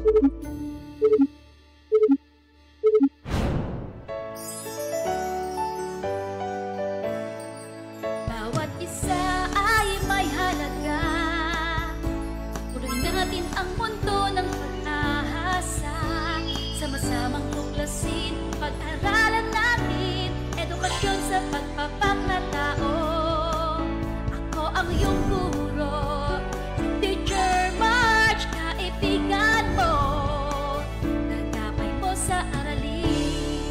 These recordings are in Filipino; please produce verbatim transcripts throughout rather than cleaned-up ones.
Bawat isa ay may halaga. Punuin natin ang mundo ng pag-asa. Sama-samang tuklasin, pag-aralan natin edukasyon sa pagpapaklatao. Ako ang iyong guro, Teacher March, kaibigan mo, nagkapay mo sa aralin.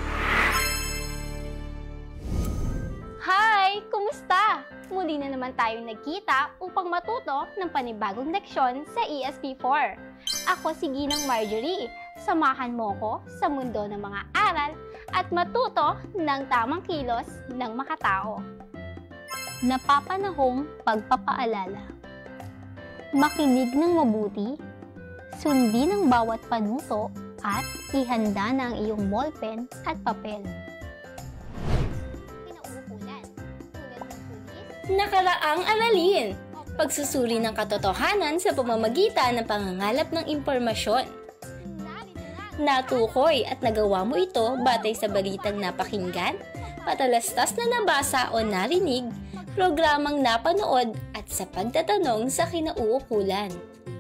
Hi! Kumusta? Muli na naman tayong nagkita upang matuto ng panibagong leksyon sa E S P four. Ako si Ginang Marjorie. Samahan mo ko sa mundo ng mga aral at matuto ng tamang kilos ng makatao. Napapanahong pagpapaalala. Makinig ng mabuti, sundin ang bawat panuto at ihanda na ang iyong ballpen at papel. Pinauukulan, tulad ng pulis, Nakaraang aralin. Pagsusuri ng katotohanan sa pamamagitan ng pangangalap ng impormasyon. Natukoy at nagawa mo ito batay sa balitang napakinggan, patalastas na nabasa o narinig, programang napanood at sa pagtatanong sa kinauukulan.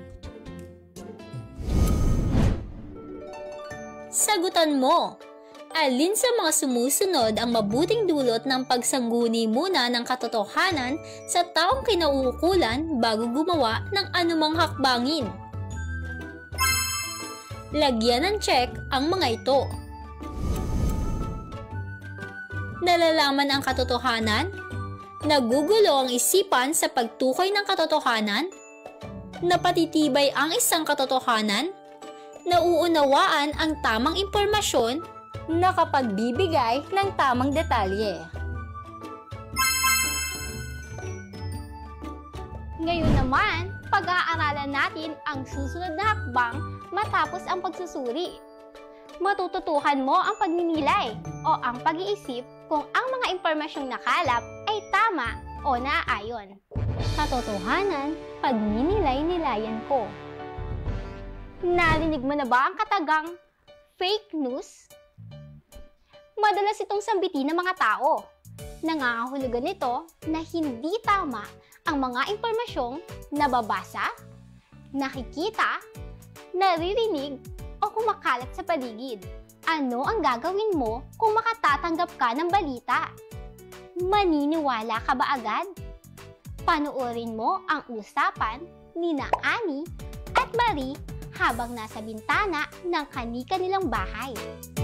Sagutan mo! Alin sa mga sumusunod ang mabuting dulot ng pagsangguni muna ng katotohanan sa taong kinauukulan bago gumawa ng anumang hakbangin? Lagyan ng check ang mga ito. Nalalaman ang katotohanan? Nagugulo ang isipan sa pagtukoy ng katotohanan? Napatitibay ang isang katotohanan? Nauunawaan ang tamang impormasyon? Nakapagbibigay ng tamang detalye. Ngayon naman, pag-aaralan natin ang susunod na hakbang matapos ang pagsusuri. Matututuhan mo ang pagninilay o ang pag-iisip kung ang mga impormasyong nakalap ay tama o naaayon. Katotohanan, pagninilay-nilayan ko. Narinig mo na ba ang katagang fake news? Madalas itong sambitin ng mga tao. Nangangahulugan nito na hindi tama ang mga impormasyong nababasa, nakikita, naririnig o kumakalat sa paligid. Ano ang gagawin mo kung makatatanggap ka ng balita? Maniniwala ka ba agad? Panoorin mo ang usapan ni na Annie at Marie habang nasa bintana ng kani-kanilang bahay.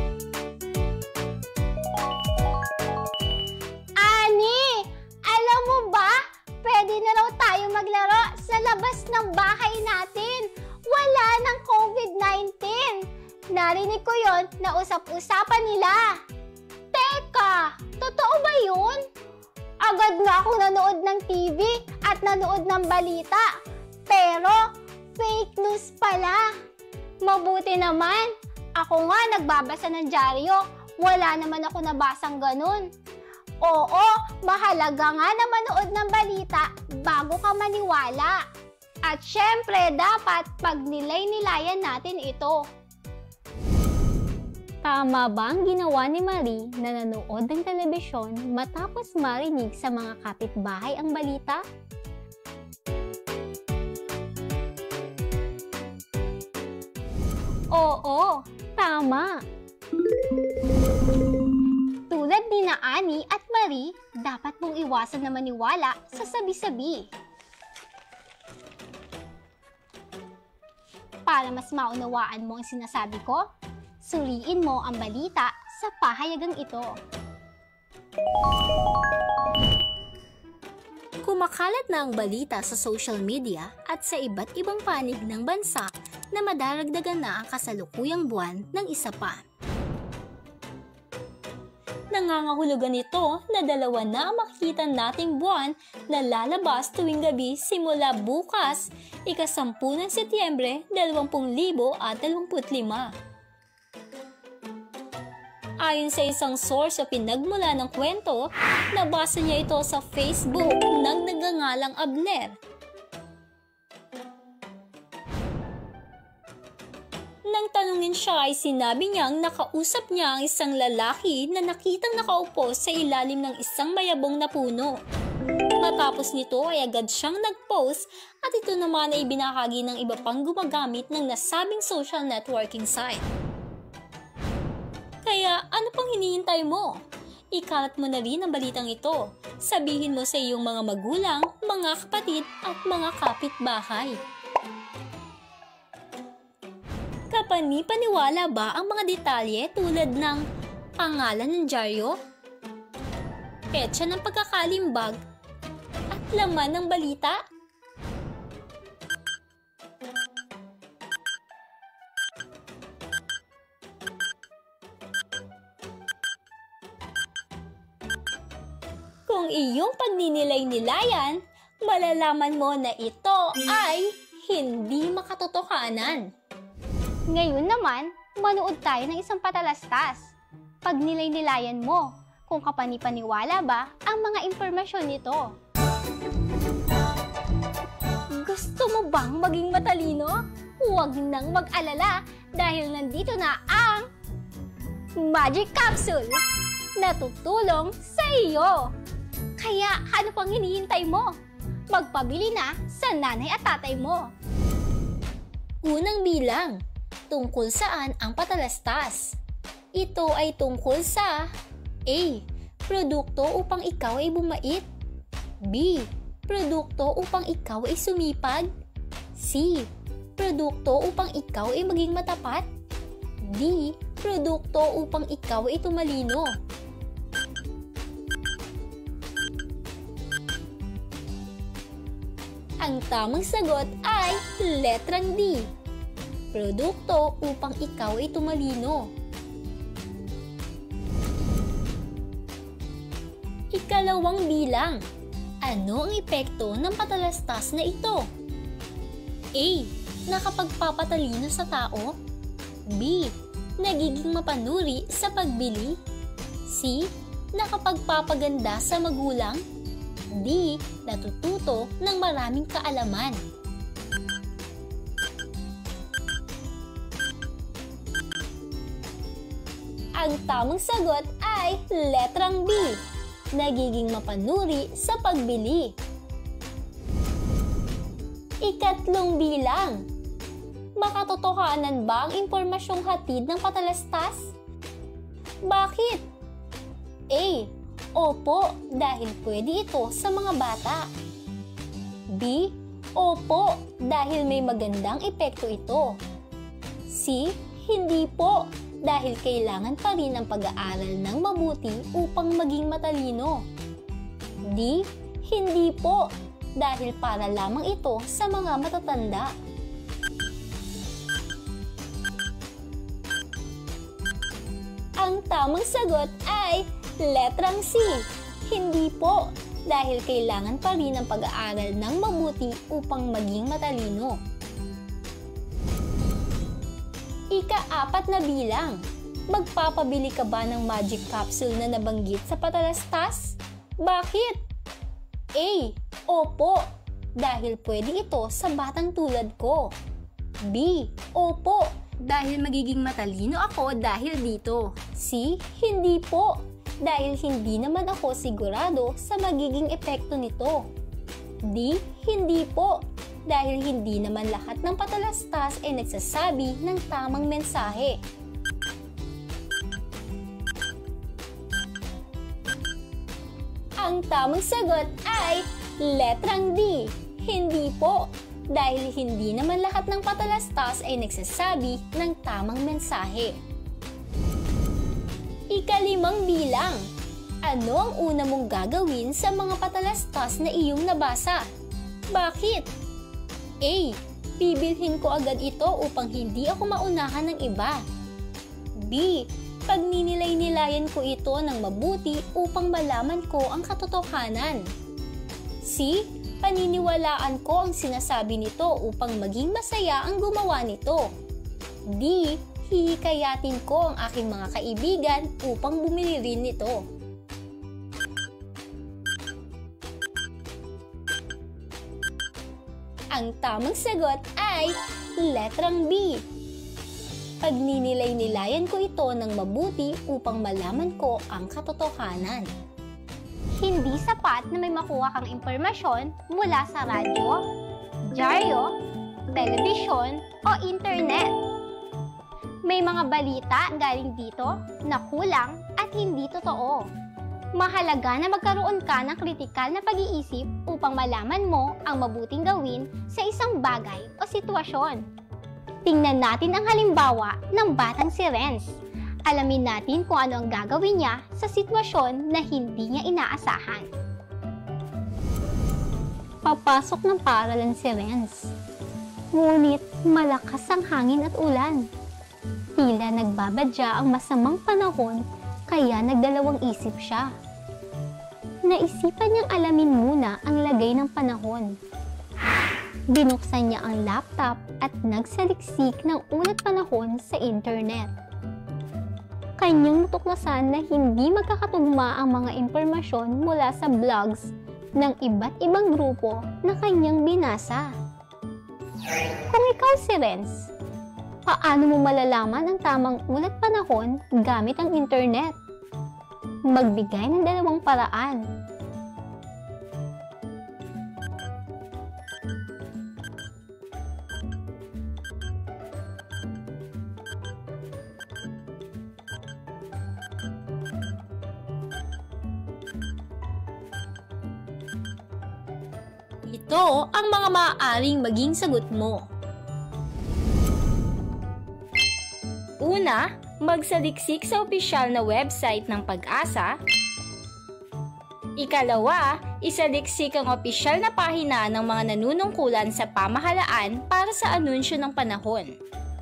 Annie! Alam mo ba? Pwede na raw tayo maglaro sa labas ng bahay natin. Wala ng COVID nineteen. Narinig ko yon na usap-usapan nila. Teka, totoo ba yun? Agad nga akong nanood ng T V at nanood ng balita. Pero, fake news pala. Mabuti naman. Ako nga nagbabasa ng dyaryo. Wala naman ako nabasang ganun. Oo, mahalaga nga na manood ng balita bago ka maniwala. At syempre, dapat pagnilay-nilayan natin ito. Tama ba ang ginawa ni Marie na nanood ng telebisyon matapos marinig sa mga kapitbahay ang balita? Oo, tama. Tulad ni na Annie at Marie, dapat mong iwasan na maniwala sa sabi-sabi. Para mas maunawaan mo ang sinasabi ko, suriin mo ang balita sa pahayagang ito. Kumakalat na ang balita sa social media at sa iba't ibang panig ng bansa na madaragdagan na ang kasalukuyang buwan ng isa pa. Nangangahulugan ito na dalawa na ang makikita nating buwan na lalabas tuwing gabi simula bukas, ikasampu ng Setyembre, dalawampu libo at dalawamput lima. Ayon sa isang source o pinagmula ng kwento, nabasa niya ito sa Facebook ng nagngangalang Abner. Nang tanungin siya ay sinabi niyang nakausap niya ang isang lalaki na nakitang nakaupo sa ilalim ng isang mayabong na puno. Matapos nito ay agad siyang nag-post at ito naman ay binahagi ng iba pang gumagamit ng nasabing social networking site. Kaya ano pang hinihintay mo? Ikalat mo na rin ang balitang ito. Sabihin mo sa iyong mga magulang, mga kapatid at mga kapitbahay. Kapani-paniwala ba ang mga detalye tulad ng pangalan ng dyaryo, petsa ng pagkakalimbag, at laman ng balita? Kung iyong pagninilay-nilayan, malalaman mo na ito ay hindi makatotohanan. Ngayon naman, manood tayo ng isang patalastas. Pag nilay-nilayan mo, kung kapani-paniwala ba ang mga impormasyon nito. Gusto mo bang maging matalino? Huwag nang mag-alala dahil nandito na ang Magic Capsule na tutulong sa iyo. Kaya ano pang hinihintay mo? Magpabili na sa nanay at tatay mo. Unang bilang, tungkol saan ang patalastas? Ito ay tungkol sa A. Produkto upang ikaw ay bumait. B. Produkto upang ikaw ay sumipag. C. Produkto upang ikaw ay maging matapat. D. Produkto upang ikaw ay tumalino. Ang tamang sagot ay letrang D. Produkto upang ikaw ay tumalino. Ikalawang bilang. Ano ang epekto ng patalastas na ito? A. Nakapagpapatalino sa tao. B. Nagiging mapanuri sa pagbili. C. Nakapagpapaganda sa magulang. D. Natututo ng maraming kaalaman. Ang tamang sagot ay letrang B. Nagiging mapanuri sa pagbili. Ikatlong bilang. Makatotohanan ba ang impormasyong hatid ng patalastas? Bakit? A. Opo, dahil pwede ito sa mga bata. B. Opo, dahil may magandang epekto ito. C. Hindi po, dahil kailangan pa rin ang pag-aaral ng mabuti upang maging matalino. D. Hindi po, dahil para lamang ito sa mga matatanda. Ang tamang sagot ay letrang C. Hindi po, dahil kailangan pa rin ang pag-aaral ng mabuti upang maging matalino. Ika-apat na bilang. Magpapabili ka ba ng magic capsule na nabanggit sa patalastas? Bakit? A. Opo, dahil pwede ito sa batang tulad ko. B. Opo, dahil magiging matalino ako dahil dito. C. Hindi po, dahil hindi naman ako sigurado sa magiging epekto nito. D. Hindi po, dahil hindi naman lahat ng patalastas ay nagsasabi ng tamang mensahe. Ang tamang sagot ay letrang D. Hindi po, dahil hindi naman lahat ng patalastas ay nagsasabi ng tamang mensahe. Ikalimang bilang. Ano ang una mong gagawin sa mga patalastas na iyong nabasa? Bakit? A. Bibilhin ko agad ito upang hindi ako maunahan ng iba. B. Pagninilay-nilayan ko ito ng mabuti upang malaman ko ang katotohanan. C. Paniniwalaan ko ang sinasabi nito upang maging masaya ang gumawa nito. D. Hihikayatin ko ang aking mga kaibigan upang bumili rin nito. Ang tamang sagot ay letrang B. Pagninilay-nilayan ko ito ng mabuti upang malaman ko ang katotohanan. Hindi sapat na may makuha kang impormasyon mula sa radyo, dyaryo, telebisyon o internet. May mga balita galing dito na kulang at hindi totoo. Mahalaga na magkaroon ka ng kritikal na pag-iisip upang malaman mo ang mabuting gawin sa isang bagay o sitwasyon. Tingnan natin ang halimbawa ng batang si Renz. Alamin natin kung ano ang gagawin niya sa sitwasyon na hindi niya inaasahan. Papasok ng paaralan si Renz. Ngunit malakas ang hangin at ulan. Tila nagbabadya ang masamang panahon kaya nagdalawang isip siya. Naisipan niyang alamin muna ang lagay ng panahon. Binuksan niya ang laptop at nagsaliksik ng ulat panahon sa internet. Kanyang natuklasan na hindi magkakatugma ang mga impormasyon mula sa blogs ng iba't ibang grupo na kanyang binasa. Kung ikaw si Renz, paano mo malalaman ang tamang ulat panahon gamit ang internet? Magbigay ng dalawang paraan. Ito ang mga maaaring maging sagot mo. Una, magsaliksik sa opisyal na website ng Pag-asa. Ikalawa, isaliksik ang opisyal na pahina ng mga nanunungkulan sa pamahalaan para sa anunsyo ng panahon.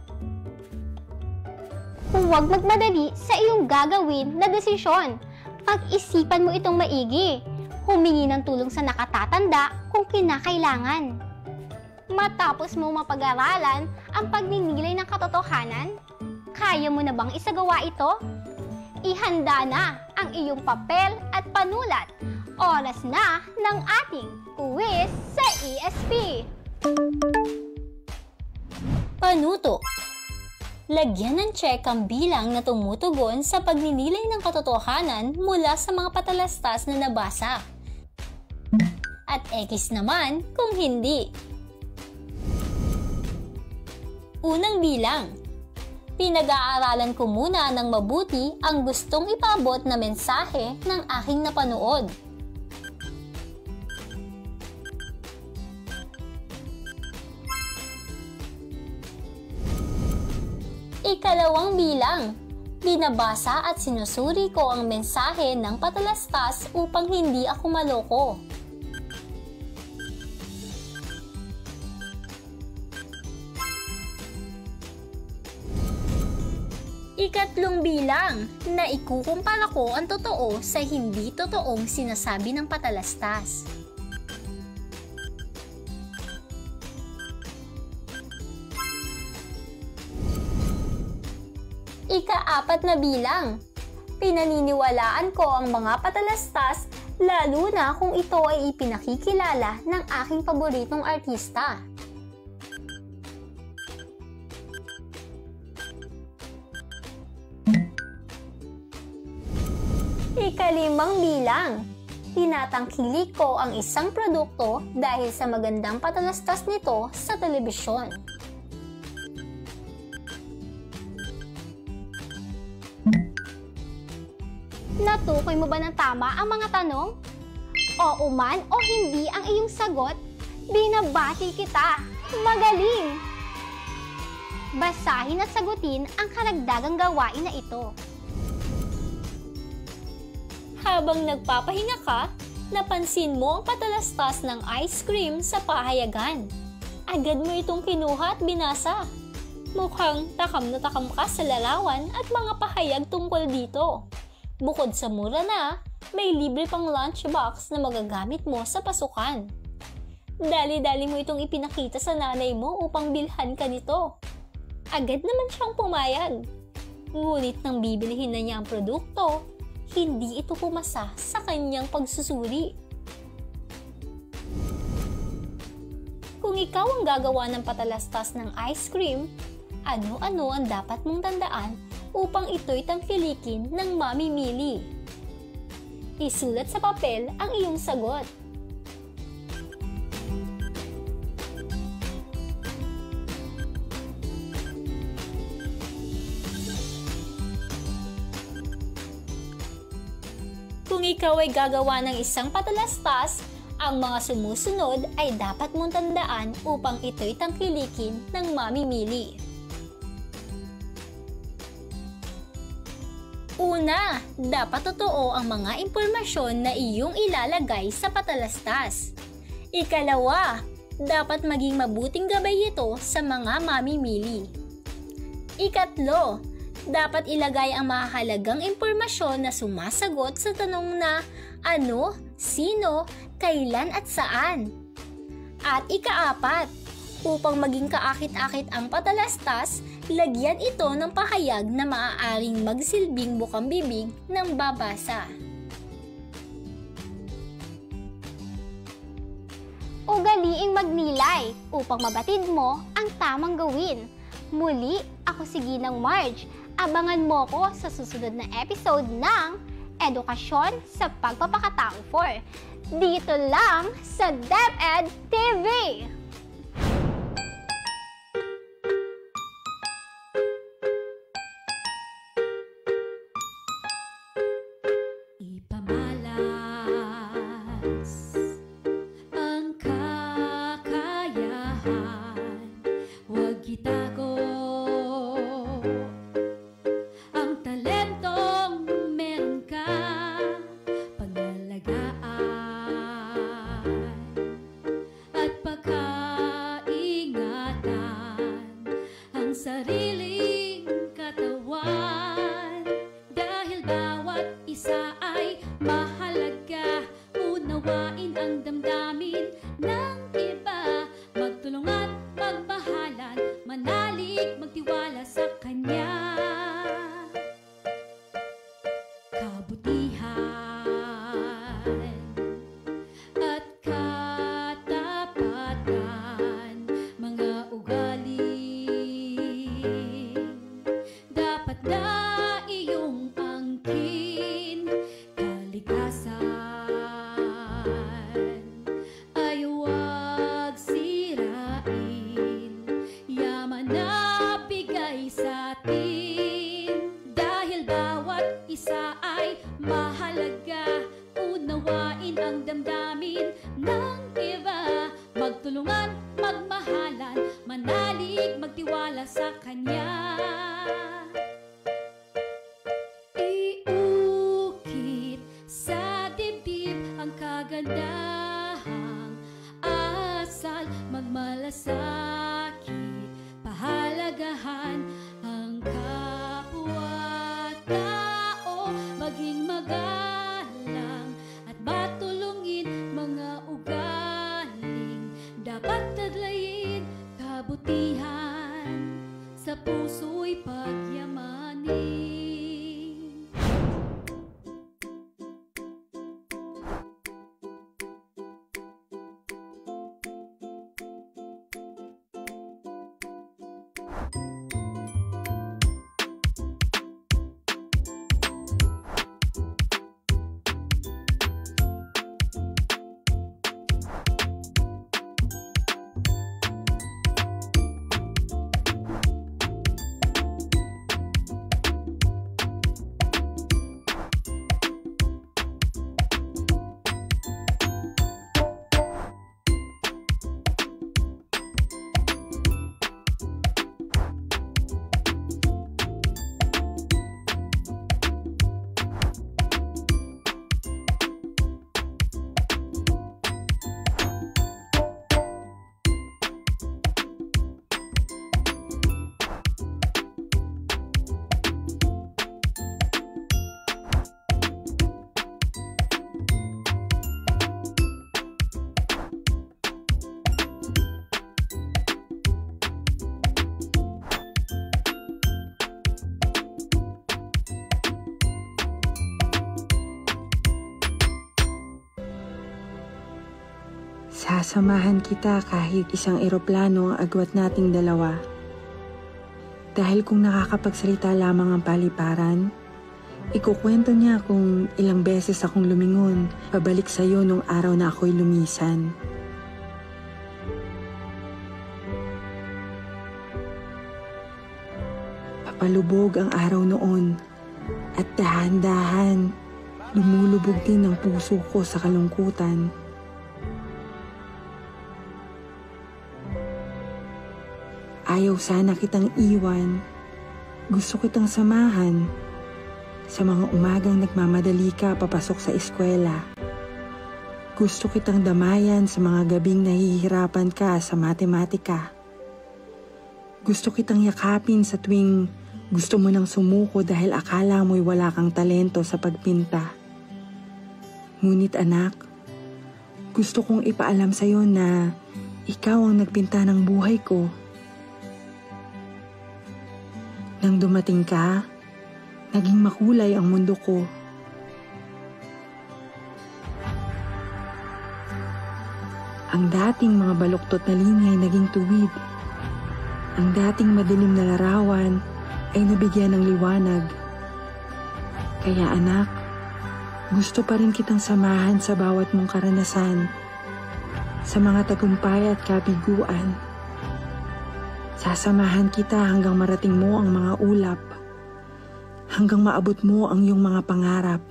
Huwag magmadali sa iyong gagawin na desisyon. Pag-isipan mo itong maigi. Humingi ng tulong sa nakatatanda kung kinakailangan. Matapos mo mapag-aralan ang pagninilay ng katotohanan, kaya mo na bang isagawa ito? Ihanda na ang iyong papel at panulat. Oras na ng ating quiz sa E S P. Panuto. Lagyan ng check ang bilang na tumutugon sa pagninilay ng katotohanan mula sa mga patalastas na nabasa. At X naman kung hindi. Unang bilang. Pinag-aaralan ko muna ng mabuti ang gustong ipaabot na mensahe ng aking napanood. Ikalawang bilang. Binabasa at sinusuri ko ang mensahe ng patalastas upang hindi ako maloko. Ikatlong bilang, na ikukumpara ko ang totoo sa hindi totoong sinasabi ng patalastas. Ikaapat na bilang, pinaniniwalaan ko ang mga patalastas lalo na kung ito ay ipinakikilala ng aking paboritong artista. Ikalimang bilang, tinatangkilik ko ang isang produkto dahil sa magandang patalastas nito sa telebisyon. Natukoy mo ba ng tama ang mga tanong? Oo man o hindi ang iyong sagot, binabati kita. Magaling! Basahin at sagutin ang karagdagang gawain na ito. Habang nagpapahinga ka, napansin mo ang patalastas ng ice cream sa pahayagan. Agad mo itong kinuha at binasa. Mukhang takam na takam ka sa larawan at mga pahayag tungkol dito. Bukod sa mura na, may libre pang lunchbox na magagamit mo sa pasukan. Dali-dali mo itong ipinakita sa nanay mo upang bilhan ka nito. Agad naman siyang pumayag. Ngunit nang bibilihin na niya ang produkto, hindi ito pumasa sa kanyang pagsusuri. Kung ikaw ang gagawa ng patalastas ng ice cream, Ano-ano ang dapat mong tandaan upang ito'y tangkilikin ng mamimili? Isulat sa papel ang iyong sagot. Kung ikaw ay gagawa ng isang patalastas, ang mga sumusunod ay dapat mong tandaan upang ito'y tangkilikin ng mamimili. Una, dapat totoo ang mga impormasyon na iyong ilalagay sa patalastas. Ikalawa, dapat maging mabuting gabay ito sa mga mamimili. Ikatlo, dapat ilagay ang mahalagang impormasyon na sumasagot sa tanong na ano, sino, kailan at saan. At ikaapat, upang maging kaakit-akit ang patalastas, lagyan ito ng pahayag na maaaring magsilbing bukang bibig ng babasa. Ugaliing magnilay upang mabatid mo ang tamang gawin. Muli, ako si Ginang Marge. Abangan mo ko sa susunod na episode ng Edukasyon sa Pagpapakatao four. Dito lang sa DepEd T V! Ipamalas ang kakayahan, huwag itago ang talentong meron ka, pangalagaan at pagkaingatan ang sariling katawan, dahil bawat isa ay mahalaga. Unawain ang damdamin ng iba, magtulungan, magmahalan, manalig, magtiwala sa Kanya. Kabutihan at katapatan, mga ugali dapat na iyong angkin. Kalikasan ay huwag sirain, yaman na bigay sa atin, dahil bawat isa ay mahalaga. Unawain ang damdamin ng iba, magtulungan, magmahalan, manalig, magtiwala sa Kanya. Iukit sa dibdib ang kagandahang asal, magmalasakit, pahalagahan ang kapwa-tao, maging magalang at matulungin, mga ugaling dapat tadlayin, kabutihan sa puso'y pagyamanin. Sasamahan kita kahit isang eroplano ang agwat nating dalawa. Dahil kung nakakapagsalita lamang ang paliparan, ikukwento niya kung ilang beses akong lumingon pabalik sa'yo nung araw na ako'y lumisan. Papalubog ang araw noon at dahan-dahan lumulubog din ang puso ko sa kalungkutan. Ayaw sana kitang iwan, gusto kitang samahan sa mga umagang nagmamadali ka papasok sa eskwela. Gusto kitang damayan sa mga gabing nahihirapan ka sa matematika. Gusto kitang yakapin sa tuwing gusto mo nang sumuko dahil akala mo'y wala kang talento sa pagpinta. Ngunit anak, gusto kong ipaalam sa'yo na ikaw ang nagpinta ng buhay ko. Nang dumating ka, naging makulay ang mundo ko. Ang dating mga baluktot na linya ay naging tuwid. Ang dating madilim na larawan ay nabigyan ng liwanag. Kaya anak, gusto pa rin kitang samahan sa bawat mong karanasan, sa mga tagumpay at kabiguan. Sasamahan kita hanggang marating mo ang mga ulap, hanggang maabot mo ang iyong mga pangarap.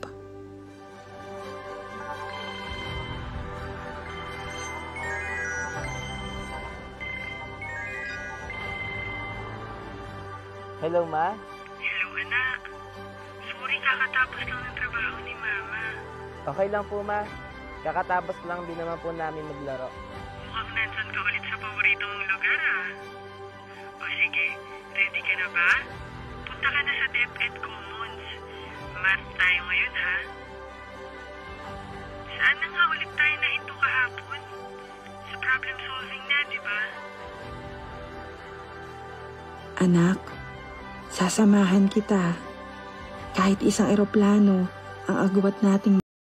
Hello, Ma? Hello, anak. Sorry, kakatapos lang ng trabaho ni Mama. Okay lang po, Ma. Kakatapos lang din naman po namin maglaro. Mukhang nandun ka ulit sa paborito mong lugar, ah. O sige, ready ka na ba? Punta ka na sa DepEd Commons. Math tayo ngayon, ha? Saan na nga ulit tayo nahinto kahapon? Sa problem solving na, di ba? Anak, sasamahan kita. Kahit isang eroplano ang agwat nating